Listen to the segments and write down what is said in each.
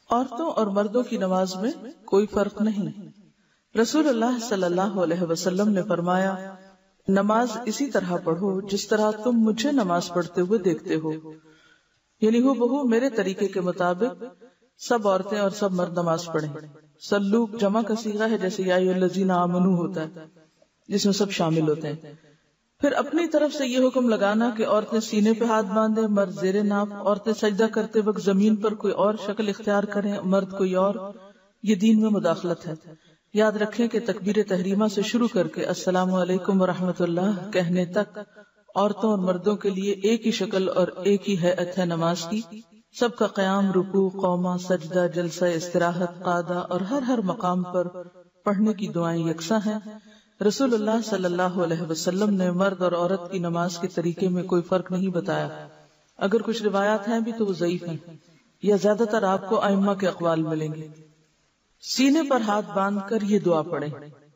عورتوں اور مردوں کی نماز میں کوئی فرق نہیں. رسول اللہ صلی اللہ علیہ وسلم نے فرمایا نماز اسی طرح پڑھو جس طرح تم مجھے نماز پڑھتے ہوئے دیکھتے ہو، یعنی ہو بہو میرے طریقے کے مطابق سب عورتیں اور سب مرد نماز پڑھیں. سلو جمع کا صیغہ ہے، جیسے یا ایھا الذین آمنوا ہوتا ہے جس میں سب شامل ہوتے ہیں. پھر اپنی طرف سے یہ حکم لگانا کہ عورتیں سینے پہ ہاتھ باندھیں، مرد زیر ناف، عورتیں سجدہ کرتے وقت زمین پر کوئی اور شکل اختیار کریں، مرد کوئی اور، یہ دین میں مداخلت ہے. یاد رکھیں کہ تکبیر تحریمہ سے شروع کر کے السلام علیکم ورحمۃ اللہ کہنے تک عورتوں اور مردوں کے لیے ایک ہی شکل اور ایک ہی ہیئت ہے نماز کی. سب کا قیام، رکوع، قومہ، سجدہ، جلسہ استراحت، قعدہ اور ہر مقام پر پڑھنے کی دعائیں یکساں ہیں. رسول اللہ صلی اللہ علیہ وسلم نے مرد اور عورت کی نماز کے طریقے میں کوئی فرق نہیں بتایا. اگر کچھ روایات ہیں بھی تو وہ ضعیف ہیں، یا زیادہ تر آپ کو ائمہ کے اقوال ملیں گے. سینے پر ہاتھ باندھ کر یہ دعا پڑھیں.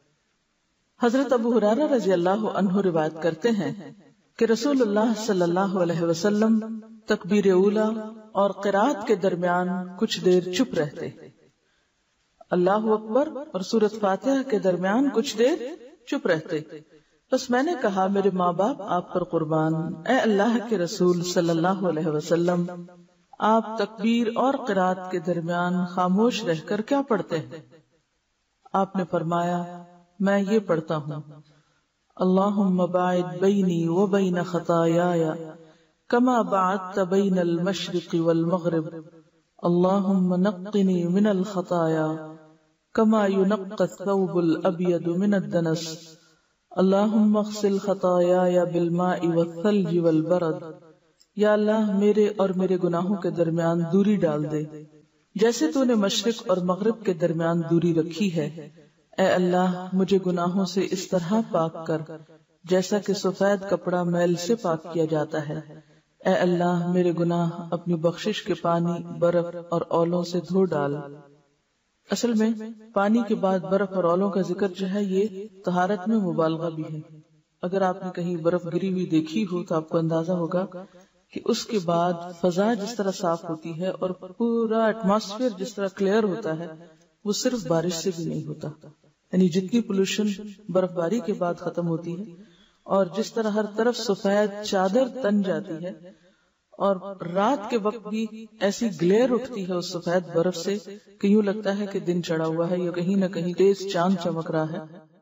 حضرت ابو ہریرہ رضی اللہ عنہ روایت کرتے ہیں کہ رسول اللہ صلی اللہ علیہ وسلم تکبیر اولی اور قرات کے درمیان کچھ دیر چپ رہتے، اللہ اکبر اور سورۃ فاتحہ کے درمیان کچھ دیر چپ رہتے. بس میں نے کہا میرے ماں باپ آپ پر قربان، اے اللہ کے رسول صلی اللہ علیہ وسلم، آپ تکبیر اور قرات کے درمیان خاموش رہ کر کیا پڑھتے ہیں؟ آپ نے فرمایا میں یہ پڑھتا ہوں اللہم باعد بینی و بین خطایای کما بعدت بین المشرق والمغرب اللہم نقنی من الخطایا کما ینقی الثوب الابیض من الدنس اللہم اغسل خطایای بالماء والثلج والبرد. یا اللہ میرے اور میرے گناہوں کے درمیان دوری ڈال دے جیسے تو نے مشرق اور مغرب کے درمیان دوری رکھی ہے. اے اللہ مجھے گناہوں سے اس طرح پاک کر جیسا کہ سفید کپڑا میل سے پاک کیا جاتا ہے. اے اللہ میرے گناہ اپنی بخشش کے پانی، برف اور اولوں سے دھو ڈال. اصل میں پانی کے بعد برف اور اولوں کا ذکر جو ہے یہ طہارت میں مبالغہ بھی ہے. اگر آپ نے کہیں برف گری ہوئی دیکھی ہو تو آپ کو اندازہ ہوگا کہ اس کے بعد فضا جس طرح صاف ہوتی ہے اور پورا ایٹماسفیئر جس طرح کلیئر ہوتا ہے وہ صرف بارش سے بھی نہیں ہوتا. یعنی جتنی پولوشن برف باری کے بعد ختم ہوتی ہے اور جس طرح ہر طرف سفید چادر تن جاتی ہے اور رات کے وقت بھی ایسی گلیئر اٹھتی ہے اس سفید برف سے کہ یوں لگتا ہے کہ دن چڑھا ہوا ہے یا کہیں نہ کہیں تیز چاند چمک رہا ہے.